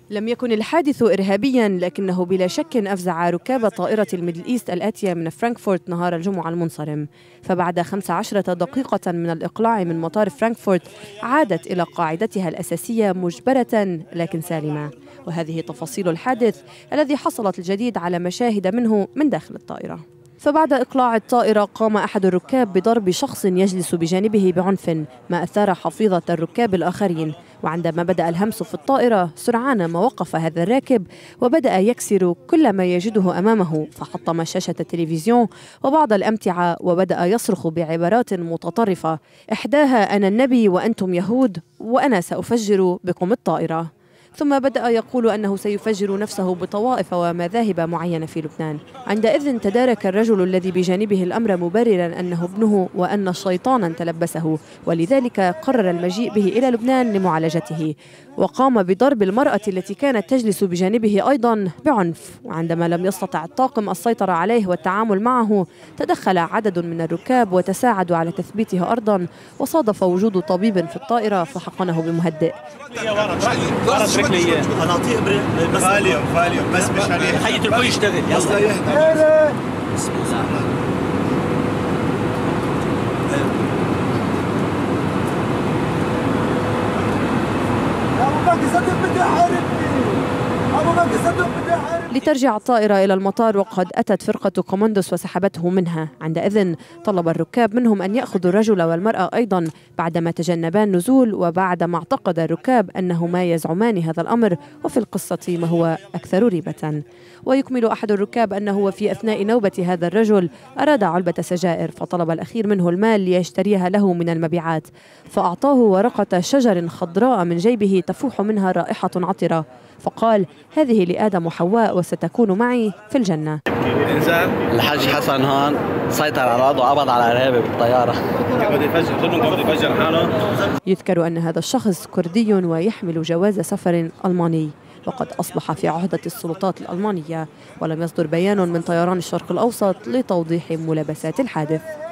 لم يكن الحادث إرهابياً، لكنه بلا شك أفزع ركاب طائرة الميدل إيست الآتية من فرانكفورت نهار الجمعة المنصرم. فبعد 15 دقيقة من الإقلاع من مطار فرانكفورت عادت إلى قاعدتها الأساسية مجبرة لكن سالمة. وهذه تفاصيل الحادث الذي حصلت الجديد على مشاهد منه من داخل الطائرة. فبعد إقلاع الطائرة قام أحد الركاب بضرب شخص يجلس بجانبه بعنف، ما أثار حفيظة الركاب الآخرين. وعندما بدأ الهمس في الطائرة سرعان ما وقف هذا الراكب وبدأ يكسر كل ما يجده أمامه، فحطم شاشة التلفزيون وبعض الأمتعة وبدأ يصرخ بعبارات متطرفة، إحداها أنا النبي وأنتم يهود وأنا سأفجر بكم الطائرة. ثم بدأ يقول أنه سيفجر نفسه بطوائف ومذاهب معينة في لبنان. عندئذ تدارك الرجل الذي بجانبه الأمر مبرراً أنه ابنه وأن شيطاناً تلبسه، ولذلك قرر المجيء به إلى لبنان لمعالجته. وقام بضرب المرأة التي كانت تجلس بجانبه أيضاً بعنف. وعندما لم يستطع الطاقم السيطرة عليه والتعامل معه تدخل عدد من الركاب وتساعدوا على تثبيته أرضاً، وصادف وجود طبيب في الطائرة فحقنه بمهدئ. انا اعطيه بس فاليوم بس مش عليه حية الكل يشتغل يلا. بسم الله. لترجع الطائرة إلى المطار، وقد أتت فرقة كوماندوس وسحبته منها. عندئذ طلب الركاب منهم أن يأخذوا الرجل والمرأة أيضا بعدما تجنبا النزول، وبعدما اعتقد الركاب أنهما يزعمان هذا الأمر، وفي القصة ما هو أكثر ريبة. ويكمل أحد الركاب أنه في أثناء نوبة هذا الرجل أراد علبة سجائر، فطلب الأخير منه المال ليشتريها له من المبيعات، فأعطاه ورقة شجر خضراء من جيبه تفوح منها رائحة عطرة، فقال هذه لآدم وحواء وستكون معي في الجنة. الحاج حسن هون سيطر على الأرض وقبض على إرهابي بالطيارة. يذكر أن هذا الشخص كردي ويحمل جواز سفر ألماني، وقد أصبح في عهدة السلطات الألمانية، ولم يصدر بيان من طيران الشرق الأوسط لتوضيح ملابسات الحادث.